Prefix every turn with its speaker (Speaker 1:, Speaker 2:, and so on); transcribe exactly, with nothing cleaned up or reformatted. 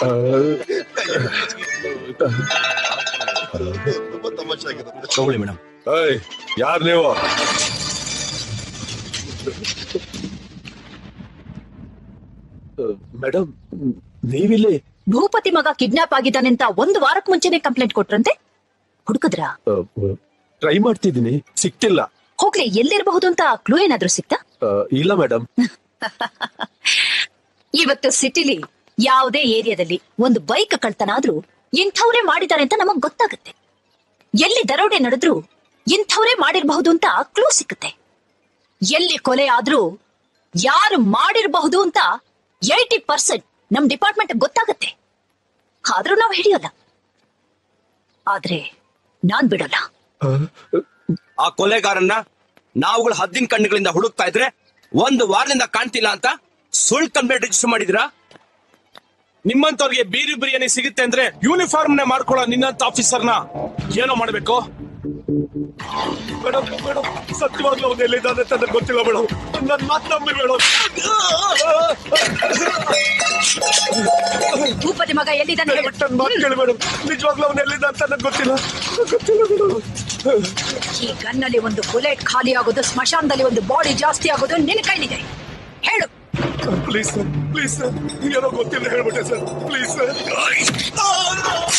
Speaker 1: ತಗೊಳ್ಳಿ ಮೇಡಮ್.
Speaker 2: ಯಾರು ನೀವು? ಮೇಡಮ್ ನೀವಿಲ್ಲಿ?
Speaker 3: ಭೂಪತಿ ಮಗ ಕಿಡ್ನಾಪ್ ಆಗಿದ್ದಾನೆ ಅಂತ ಒಂದು ವಾರಕ್ಕೆ ಮುಂಚೆನೆ ಕಂಪ್ಲೇಂಟ್ ಕೊಟ್ರಂತೆ, ಹುಡುಕದ್ರ?
Speaker 2: ಟ್ರೈ ಮಾಡ್ತಿದ್ದೀನಿ, ಸಿಕ್ತಿಲ್ಲ.
Speaker 3: ಹೋಗ್ಲಿ, ಎಲ್ಲಿರಬಹುದು ಅಂತ ಕ್ಲೂ ಏನಾದ್ರೂ ಸಿಕ್ತಾ?
Speaker 2: ಇಲ್ಲ ಮೇಡಮ್.
Speaker 3: ಇವತ್ತು ಸಿಟಿಲಿ ಯಾವುದೇ ಏರಿಯಾದಲ್ಲಿ ಒಂದು ಬೈಕ್ ಕಳ್ತನ ಆದ್ರೂ ಇಂಥವ್ರೇ ಮಾಡಿದ್ದಾರೆ ಅಂತ ನಮಗ್ ಗೊತ್ತಾಗುತ್ತೆ. ಎಲ್ಲಿ ದರೋಡೆ ನಡೆದ್ರು ಇಂಥವ್ರೇ ಮಾಡಿರಬಹುದು ಅಂತ ಕ್ಲೂ ಸಿಕ್ಕುತ್ತೆ. ಎಲ್ಲಿ ಕೊಲೆ ಆದ್ರೂ ಯಾರು ಮಾಡಿರಬಹುದು ಅಂತ ಏಟಿ ಪರ್ಸೆಂಟ್ ನಮ್ ಡಿಪಾರ್ಟ್ಮೆಂಟ್ ಗೊತ್ತಾಗತ್ತೆ. ಆದ್ರೂ ನಾವು ಹಿಡಿಯೋಲ್ಲ. ಆದ್ರೆ ನಾನ್ ಬಿಡೋಲ್ಲ.
Speaker 1: ಆ ಕೊಲೆಗಾರನ್ನ ನಾವುಗಳು ಹದ್ದಿನ ಕಣ್ಣುಗಳಿಂದ ಹುಡುಕ್ತಾ ಇದ್ರೆ ಒಂದು ವಾರದಿಂದ ಕಾಣ್ತಿಲ್ಲ ಅಂತ ಸುಳ್ಳು ಕಂಪ್ಲೇಂಟ್ ರಿಜಿಸ್ಟರ್ ಮಾಡಿದಿರಾ? ನಿಮ್ಮಂತವ್ರಿಗೆ ಬೀರಿ ಬಿರಿಯಾನಿ ಸಿಗುತ್ತೆ ಅಂದ್ರೆ ಯೂನಿಫಾರ್ಮ್ ನೇ ಮಾಡ್ಕೊಳ್ಳೋ ನಿನ್ನಂತ ಆಫೀಸರ್ನ ಏನೋ ಮಾಡ್ಬೇಕು.
Speaker 2: ಮೇಡಮ್ ಮೇಡಮ್ ಸತ್ಯವಾಗ್ಲೂ ಅವ್ನು ಎಲ್ಲಿದ್ದಾನೆ ಅಂತ ನನಗೆ ಗೊತ್ತಿಲ್ಲ ಮೇಡಮ್. ನನ್ನ ಮಾತು ನಂಬಿ ಮೇಡಮ್.
Speaker 3: ಭೂಪತಿ ಮಗ ಎಲ್ಲಿದ್ದಾನೆ?
Speaker 2: ನನ್ನ ಮಾತು ಕೇಳಿ ಮೇಡಮ್. ನಿಜವಾಗ್ಲೂ ಅವ್ನು ಎಲ್ಲಿದ್ದ ಅಂತ ನನಗೆ ಗೊತ್ತಿಲ್ಲ ಗೊತ್ತಿಲ್ಲ ಮೇಡಮ್.
Speaker 3: ಈ ಗನ್ನಲ್ಲಿ ಒಂದು ಬುಲೆಟ್ ಖಾಲಿ ಆಗೋದು, ಸ್ಮಶಾನದಲ್ಲಿ ಒಂದು ಬಾಡಿ ಜಾಸ್ತಿ ಆಗೋದು ನಿನ್ನ ಕೈಲಿದೆ. ಹೇಳು.
Speaker 2: ಪ್ಲೀಸ್ ಸರ್, ಪ್ಲೀಸ್ ಸರ್, ಏನೋ ಗೊತ್ತಿಲ್ಲ ಹೇಳ್ಬಿಟ್ಟೆ ಸರ್, ಪ್ಲೀಸ್ ಸರ್.